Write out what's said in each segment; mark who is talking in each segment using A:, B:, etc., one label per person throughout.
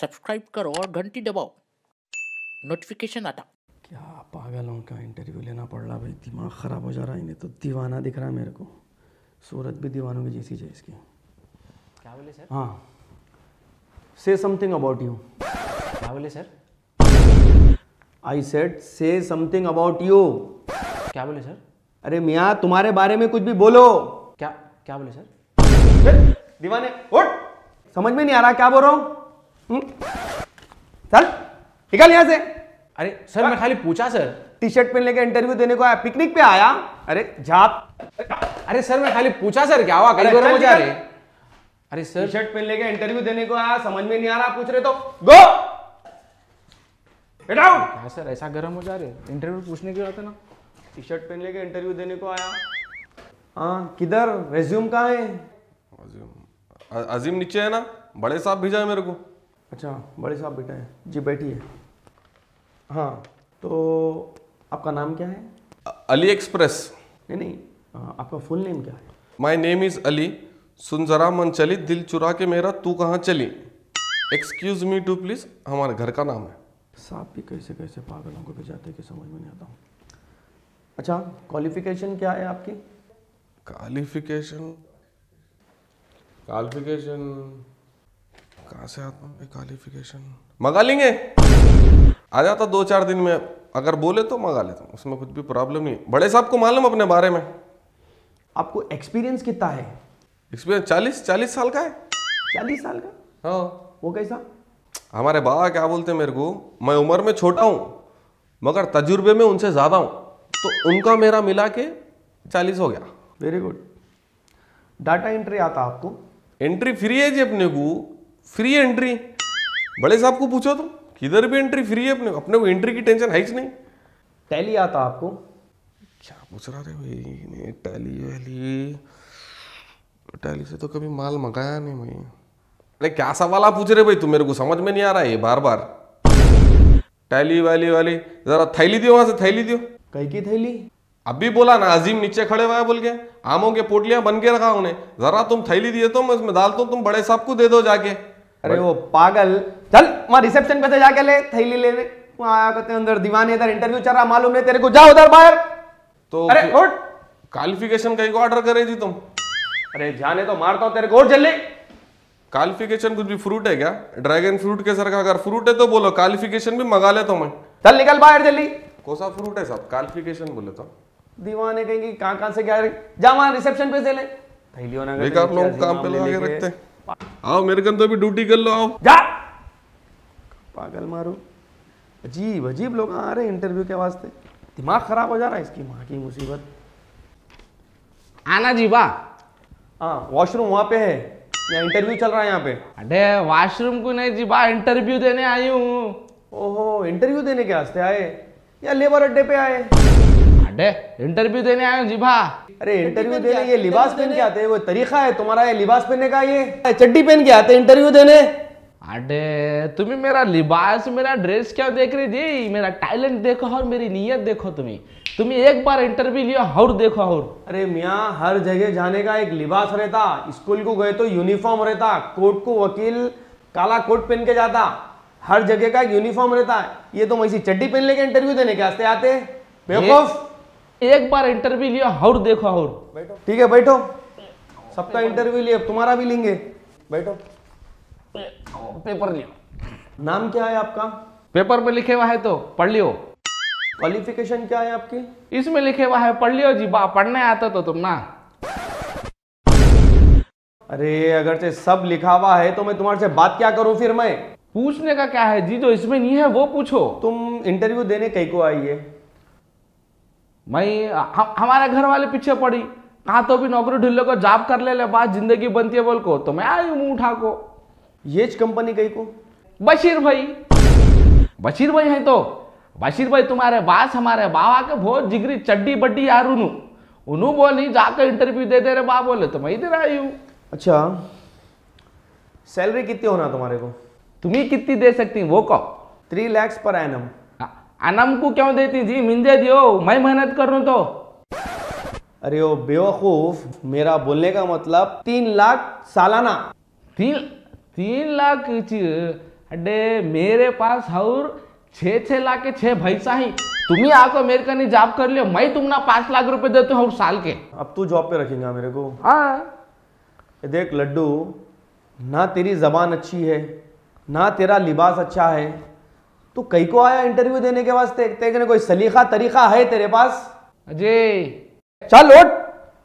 A: Subscribe करो और घंटी दबाओ, नोटिफिकेशन आता।
B: क्या पागलों का इंटरव्यू लेना पड़ रहा भाई, दिमाग ख़राब हो जा रहा है। इन्हें तो दीवाना दिख रहा है मेरे को। सूरत भी दीवानों की जैसी है इसकी।
C: क्या बोले सर?
B: हाँ, से समथिंग अबाउट यू।
C: क्या बोले sir?
B: I said say something about you.
C: क्या बोले सर?
B: अरे मियाँ, तुम्हारे बारे में कुछ भी बोलो।
C: क्या क्या बोले सर?
B: दीवाने उठ, समझ में नहीं आ रहा क्या बोल रहा हूँ। चल निकल यहाँ से।
C: अरे सर मैं खाली पूछा सर।
B: टी शर्ट पहन लेके इंटरव्यू देने को आया, पिकनिक पे आया? अरे झाप।
C: अरे सर मैं खाली पूछा सर, क्या हुआ? कई गरम हो जा रहे। अरे सर
B: टी शर्ट पहन लेके इंटरव्यू देने को आया, समझ में नहीं आ रहा, पूछ रहे तो गो गेट आउट।
C: क्या सर ऐसा गर्म हो जा रहे? इंटरव्यू पूछने के बाद ना।
B: टी शर्ट पहन लेके इंटरव्यू देने को आया। हाँ किधर रेज्यूम कहाँ है?
D: अजीम नीचे है ना, बड़े साहब भेजा है मेरे को।
B: अच्छा बड़े साहब बेटा है जी, बैठिए। हाँ तो आपका नाम क्या है?
D: Ali Express.
B: नहीं नहीं, आपका फुल नेम क्या है?
D: माई नेम इज अली, सुन जरा मन चली, दिल चुरा के मेरा तू कहाँ चली। एक्सक्यूज मी टू प्लीज, हमारे घर का नाम है।
B: साहब भी कैसे कैसे पागलों को भेजाते कि समझ में नहीं आता हूँ। अच्छा क्वालिफिकेशन क्या है आपकी?
D: क्वालिफिकेशन कहाँ से आता हूँ? क्वालिफिकेशन मंगा लेंगे, आ जाता 2-4 दिन में। अगर बोले तो मंगा लेता हूँ, उसमें कुछ भी प्रॉब्लम नहीं। बड़े साहब को मालूम अपने बारे में।
B: आपको एक्सपीरियंस कितना है?
D: एक्सपीरियंस 40 साल का है।
B: 40 साल का?
D: हाँ।
B: वो कैसा?
D: हमारे बाबा क्या बोलते हैं मेरे को, मैं उम्र में छोटा हूँ मगर तजुर्बे में उनसे ज़्यादा हूँ, तो उनका मेरा मिला के 40 हो गया।
B: Very good. डाटा एंट्री आता आपको?
D: एंट्री फ्री है जी अपने को, फ्री एंट्री। बड़े साहब को पूछो तुम, किधर भी एंट्री फ्री है अपने को एंट्री की टेंशन है ही नहीं।
B: टैली आता आपको?
D: क्या पूछ रहा थे भाई? टैली से तो कभी माल मंगाया नहीं भाई। अरे क्या सवाल आप पूछ रहे भाई, तुम मेरे को समझ में नहीं आ रहा है बार बार। टैली वाली जरा थैली दियो, वहां से थैली दियो।
B: कई की थैली?
D: अभी बोला ना, अजीम नीचे खड़े हुआ है बोल के, आमों के पोटलियां बन के रखा उन्हें। जरा तुम थैली दिए तो मैं उसमें डालता हूँ, तुम बड़े साहब को दे दो जाके।
B: अरे वो पागल, चल वहां रिसेप्शन पे से जाके ले थैली लेने। वहां आया करते अंदर दीवाने, इधर इंटरव्यू चल रहा, मालूम नहीं तेरे को? जाओ उधर बाहर।
D: तो
B: अरे उठ।
D: क्वालिफिकेशन कहीं को ऑर्डर करे जी तुम?
B: अरे जाने तो मारता हूं तेरे को, और जल्दी।
D: क्वालिफिकेशन कुछ भी फ्रूट है क्या? ड्रैगन फ्रूट के सर का अगर फ्रूट है तो बोलो, क्वालिफिकेशन भी मंगा लेता हूं मैं।
B: चल निकल बाहर जल्दी।
D: कौन सा फ्रूट है साहब? क्वालिफिकेशन बोले तो
B: दीवाने कहेंगे कहां से क्या? जा वहां रिसेप्शन पे से ले थैली। होना
D: बेकार लोग काम पे लगा के रखते हैं। आओ मेरे कन तो भी ड्यूटी कर लो, आओ
B: जा। पागल मारो, अजीब अजीब लोग आ रहे हैं इंटरव्यू के वास्ते। दिमाग खराब हो जा रहा है इसकी माँ की मुसीबत।
C: आना जी बा।
B: हाँ वॉशरूम वहां पे है, यहाँ इंटरव्यू चल रहा है यहाँ पे।
C: अरे वॉशरूम को नहीं जी बा, इंटरव्यू देने आई हूँ।
B: ओहो, इंटरव्यू देने के वास्ते आए या लेबर अड्डे पे आए?
C: अरे इंटरव्यू देने आए हूँ जी बा।
B: अरे इंटरव्यू देने ये लिबास पहन के आते हैं? वो तरीका है तुम्हारा ये लिबास पहनने का? ये चड्डी पहन के आते इंटरव्यू देने?
C: अरे तुम्हें मेरा लिबास, मेरा ड्रेस क्या देख रही थी? मेरा टैलेंट देखो और मेरी नीयत देखो। तुम्हें एक बार इंटरव्यू लिया और देखो। और
B: अरे मियाँ, हर जगह जाने का एक लिबास रहता। स्कूल को गए तो यूनिफॉर्म रहता, कोर्ट को वकील काला कोट पहन के जाता। हर जगह का एक यूनिफॉर्म रहता है। ये तो वैसी चड्डी पहन लेके इंटरव्यू देने के वास्ते आते हैं, बेवकूफ।
C: एक बार इंटरव्यू लिया और देखो। और
B: बैठो, ठीक है बैठो। सबका इंटरव्यू लिए, तुम्हारा भी लेंगे। बैठो।
C: पेपर लियो।
B: नाम क्या है आपका?
C: पेपर पे लिखे हुआ है तो पढ़ लियो।
B: क्वालिफिकेशन क्या है आपकी?
C: इसमें लिखे हुआ है, पढ़ लियो जी बा। पढ़ने आता तो तुम ना।
B: अरे अगर से सब लिखा हुआ है तो मैं तुम्हारे से बात क्या करूं फिर? मैं
C: पूछने का क्या है जी, जो इसमें नहीं है वो पूछो।
B: तुम इंटरव्यू देने कहीं को आई है?
C: हमारे घर वाले पीछे पड़ी, कहा तो भी नौकरी ढूंढ लो को, जॉब कर ले बात जिंदगी बनती है बोल को, तो मैं आई मुंह उठा को।
B: ये कंपनी कहीं को?
C: बशीर भाई है तो बशीर भाई तुम्हारे बास हमारे बाबा के बहुत जिगरी चड्डी बड्डी यार। उन्हों बोली जाकर इंटरव्यू दे दे रे बा, बोले तो मैं इधर आई हूँ।
B: अच्छा सैलरी कितनी होना तुम्हारे को?
C: तुम्हें कितनी दे सकती वो कहो?
B: 3 lakhs पर एनम।
C: एनम को क्यों देती जी, मिंदे दियो, मैं मेहनत कर रहा हूँ तो।
B: अरे ओ बेवकूफ, मेरा बोलने का मतलब 3 लाख सालाना।
C: 3 लाख अरे मेरे पास और 6 लाख के 6 भैंसा ही, तुम्ही आको मेरे का नहीं जॉब कर लियो, मैं तुमना 5 लाख रुपए देता हूँ साल के।
B: अब तू जॉब पे रखेगा मेरे को?
C: हाँ।
B: देख लड्डू, ना तेरी जबान अच्छी है ना तेरा लिबास अच्छा है, तू कहीं को आया इंटरव्यू देने के वास्ते? तेरे कोई सलीका तरीका है तेरे पास?
C: अजय
B: चल उठ।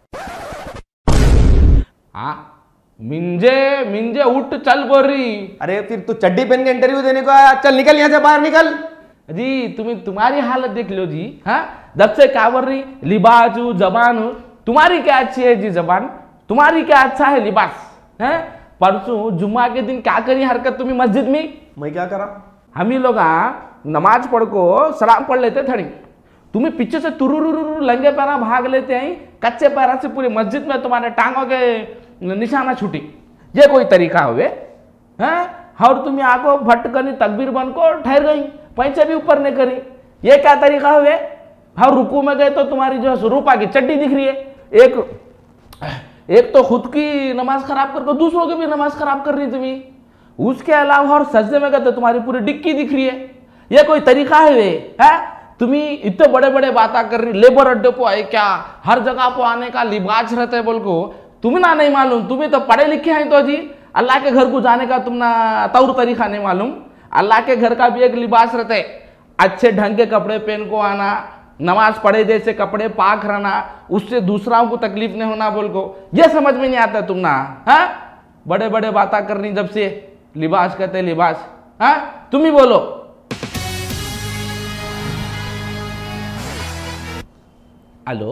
C: हाँ मिंजे मिंजे उठ चल बोल रही।
B: अरे फिर तू चड्डी पहन के इंटरव्यू देने को आया? चल निकल यहाँ से बाहर निकल।
C: जी तुम्हारी हालत देख लो जी। हाँ जब से क्या बोल रही, लिबास हूँ जबान हूँ, तुम्हारी क्या अच्छी है जी जबान, तुम्हारी क्या अच्छा है लिबास है। परसों जुम्मा के दिन क्या करी हरकत तुम्हें मस्जिद में?
B: मैं क्या करा? हम
C: ही लोग नमाज पढ़ को सलाम पढ़ लेते थड़ी, तुम्हें पीछे से तुरुरुरु लंगे पैरा भाग लेते हैं, कच्चे पैरा से पूरी मस्जिद में तुम्हारे टांगों के निशाना छूटी। ये कोई तरीका हुए हैं? और तुम्हें आको भट्ट करनी तकबीर बन को ठहर गई, पैसे भी ऊपर नहीं करी, ये क्या तरीका हुए? और रुकू में गए तो तुम्हारी जो रूपा की चड्डी दिख रही है, एक तो खुद की नमाज खराब करके दूसरों की भी नमाज खराब कर रही तुम्हें, उसके अलावा और सजदे में गए तो तुम्हारी पूरी डिक्की दिख रही है। ये कोई तरीका है वे? तुम्हें इतने बड़े बड़े बातें कर रही, लेबर अड्डे को आए क्या, हर जगह को आने का लिबास रहता है बोल को, तुम्हें ना नहीं मालूम? तुम्हें तो पढ़े लिखे हैं तो जी, अल्लाह के घर को जाने का तुम ना तौर तरीका नहीं मालूम। अल्लाह के घर का भी एक लिबास रहता है, अच्छे ढंग के कपड़े पहन को आना, नमाज पढ़े जैसे कपड़े पाक रहना, उससे दूसरों को तकलीफ नहीं होना बोल को। ये समझ में नहीं आता तुम ना? बड़े बड़े बातें करनी, जब से लिबास कहते लिबास। तुम ही बोलो। हेलो,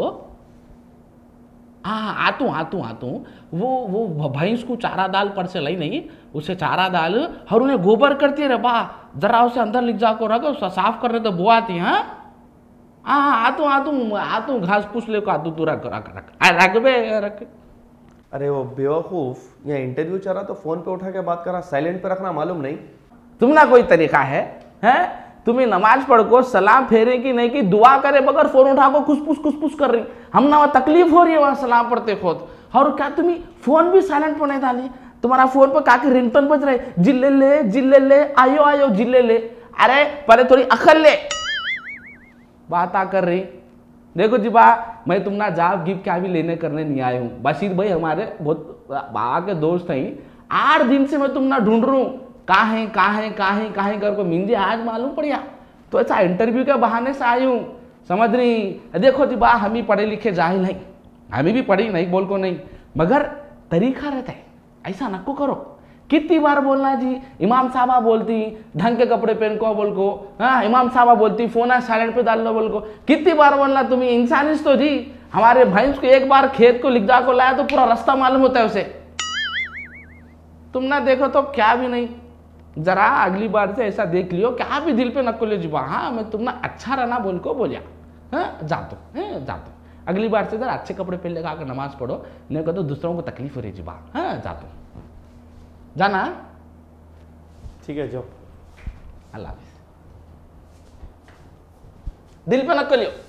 C: हाँ आतू वो भैंस को चारा दाल पर से लाई नहीं, उसे चारा दाल और उन्हें गोबर करती है रे बा, जरा उसे अंदर लिख जा को रखो, साफ करने तो बुआ आती है। हाँ आतू घास पूछ ले को आतू तू रख बे रख।
B: अरे वो बेवकूफ, यहाँ इंटरव्यू चल रहा तो फोन पे उठा के बात करा, साइलेंट पे रखना मालूम नहीं?
C: तुम ना कोई तरीका है? तुम्हें नमाज पढ़ को सलाम फेरे की नहीं की, दुआ करे बगैर फोन उठा को खुसपुस कर रही, हम ना वहाँ तकलीफ हो रही है वहाँ सलाम पढ़ते खुद। और क्या तुम्हें फोन भी साइलेंट पर नहीं डाली? तुम्हारा फोन पर काके रिंगटोन बज रहे, जिले ले आयो जिले ले। अरे पहले थोड़ी अकल ले, बात कर रही। देखो जी बा, मैं तुम ना जॉब गिफ्ट क्या भी लेने करने नहीं आया हूँ। बशीर भाई हमारे बहुत बाबा के दोस्त हैं, 8 दिन से मैं तुम ना ढूंढ रहा हूँ, कहाँ कर को मिंजे आज मालूम पड़िया, तो ऐसा इंटरव्यू के बहाने से आई हूँ, समझ रही? देखो जी बा, हम ही पढ़े लिखे जाहिल नहीं, हमें भी पढ़ी नहीं बोल को नहीं, मगर तरीका रहता है, ऐसा नको करो। कितनी बार बोलना जी, इमाम साहबा बोलती ढंग के कपड़े पहन को बोल को, इमाम साहबा बोलती फोन साइलेंट पे डाल लो बोल को, कितनी बार बोलना? तुम्हें इंसानियत तो जी, हमारे भैंस को एक बार खेत को लिख जा को लाया तो पूरा रास्ता मालूम होता है उसे। तुम ना देखो तो क्या भी नहीं, जरा अगली बार से ऐसा देख लियो, क्या भी दिल पे नको ले जी बा। हाँ मैं तुम ना अच्छा रहना बोल को बोलिया, जातो अगली बार से जरा अच्छे कपड़े पहन लेगा आकर नमाज पढ़ो, नहीं को तो दूसरों को तकलीफ हो रही जी बा। जातो जाना।
B: ठीक है, जाओ।
C: अल्लाह हाफिज। दिल पे नको लियो।